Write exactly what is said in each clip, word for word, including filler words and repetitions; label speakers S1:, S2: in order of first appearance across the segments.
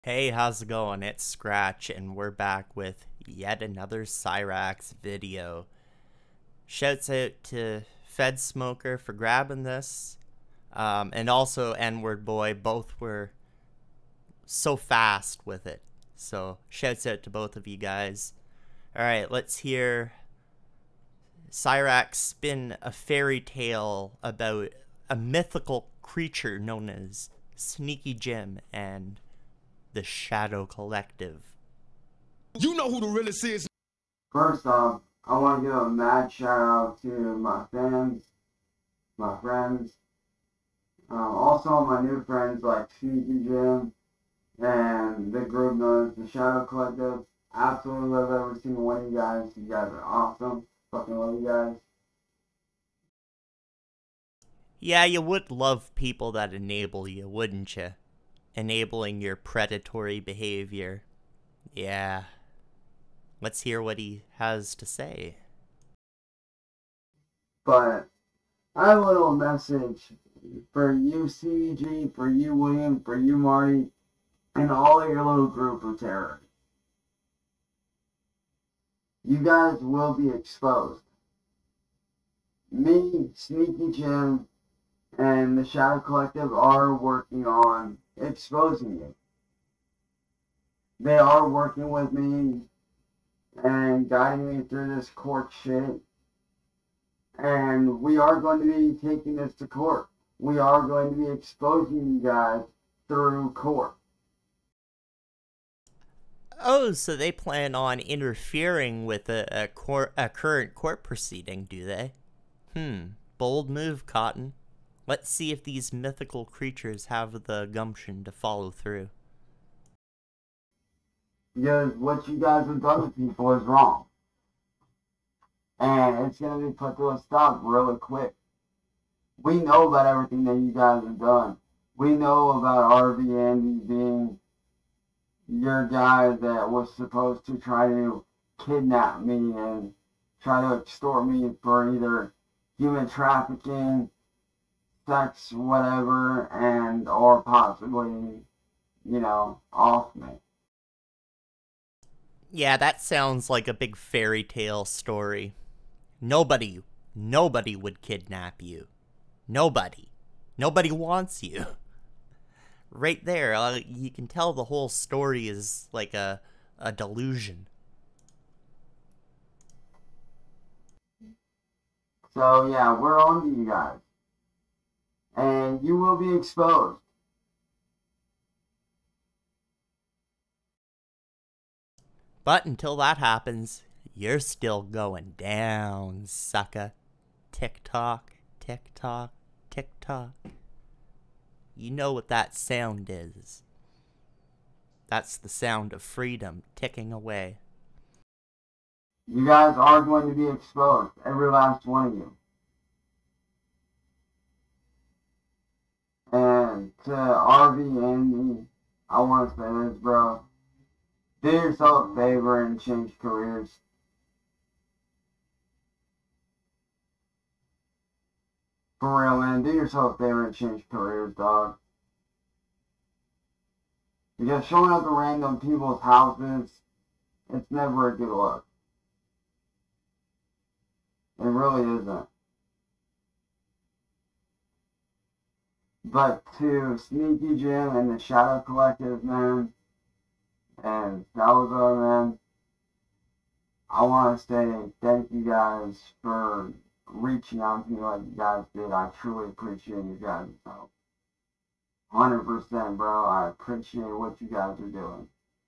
S1: Hey, how's it going? It's Scratch, and we're back with yet another Cyraxx video. Shouts out to Fed Smoker for grabbing this, um, and also WordBoi. Both were so fast with it. So, shouts out to both of you guys. Alright, let's hear Cyraxx spin a fairy tale about a mythical creature known as Sneaky Jim and the Shadow Collective.
S2: You know who the realest is.
S3: First off, I want to give a mad shout out to my fans, my friends, um, also my new friends like Sneaky Jim and the group known as the Shadow Collective. Absolutely love every single one of you guys. You guys are awesome. Fucking love you guys.
S1: Yeah, you would love people that enable you, wouldn't you? Enabling your predatory behavior. Yeah. Let's hear what he has to say.
S3: But I have a little message for you, C G, for you, William, for you, Marty, and all of your little group of terrorists. You guys will be exposed. Me, Sneaky Jim, and the Shadow Collective are working on exposing you. They are working with me and guiding me through this court shit. And we are going to be taking this to court. We are going to be exposing you guys through court.
S1: Oh, so they plan on interfering with a, a, court, a current court proceeding, do they? Hmm, bold move, Cotton. Let's see if these mythical creatures have the gumption to follow through.
S3: Because what you guys have done to people is wrong. And it's going to be put to a stop really quick. We know about everything that you guys have done. We know about R V Andy being your guy that was supposed to try to kidnap me and try to extort me for either human trafficking, sex, whatever, and or possibly, you know, off me.
S1: Yeah, that sounds like a big fairy tale story. Nobody, nobody would kidnap you. Nobody. Nobody wants you. Right there, uh, you can tell the whole story is like a, a delusion.
S3: So yeah, we're on to you guys. And you will be exposed.
S1: But until that happens, you're still going down, sucker. Tick-tock, tick-tock, tick-tock. You know what that sound is. That's the sound of freedom ticking away.
S3: You guys are going to be exposed, every last one of you. And to R V and me, I want to say this, bro. Do yourself a favor and change careers. For real, man. Do yourself a favor and change careers, dog. Because showing up at random people's houses, it's never a good look. It really isn't. But to Sneaky Jim and the Shadow Collective, man, and Salazar, man, I want to say thank you guys for reaching out to me like you guys did. I truly appreciate you guys' help. one hundred percent, bro. I appreciate what you guys are doing.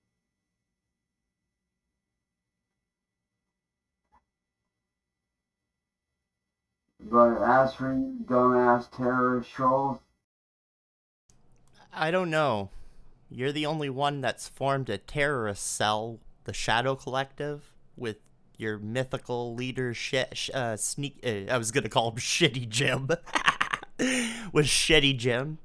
S3: But as for you dumbass terrorist trolls,
S1: I don't know. You're the only one that's formed a terrorist cell, the Shadow Collective, with your mythical leader, sh sh uh, Sneak. Uh, I was gonna call him Shitty Jim. With Shitty Jim.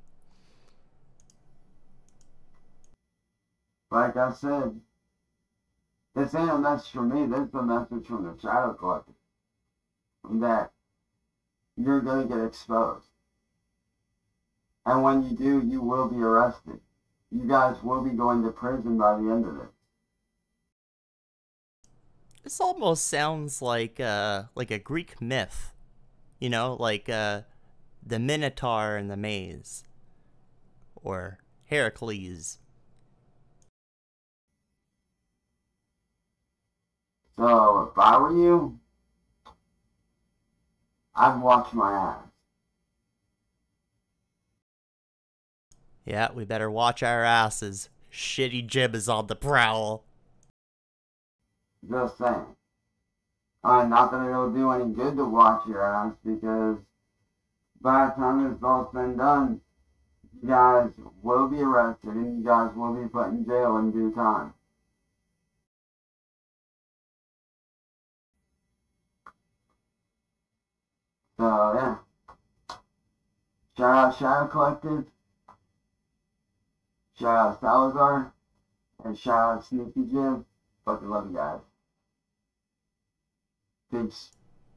S3: like I said, this ain't a message from me. This is a message from the Shadow Collective. That you're gonna get exposed. And when you do, you will be arrested. You guys will be going to prison by the end of it.
S1: This almost sounds like uh like a Greek myth, you know, like uh the Minotaur and the maze, or Heracles.
S3: So if I were you, I'd watch my ass.
S1: Yeah, we better watch our asses. Shitty Jib is on the prowl.
S3: Just saying. Uh, not that it'll do any good to watch your ass, because by the time it's all said and done, you guys will be arrested and you guys will be put in jail in due time. So, yeah. Shout out Shadow Collective. Shout out Salazar. And shout out Sneaky Jim. Fucking love you guys. Peace.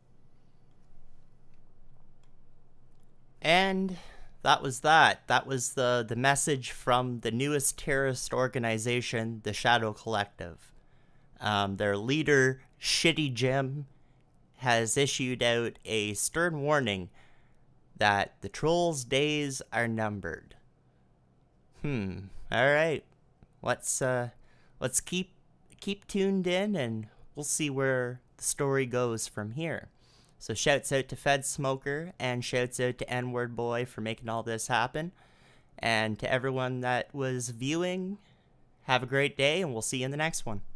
S1: And that was that. That was the, the message from the newest terrorist organization, the Shadow Collective. Um, their leader, Shitty Jim, has issued out a stern warning that the trolls' days are numbered. Hmm. All right. Let's uh, let's keep keep tuned in, and we'll see where the story goes from here. So shouts out to Fed Smoker, and shouts out to WordBoi for making all this happen. And to everyone that was viewing, have a great day, and we'll see you in the next one.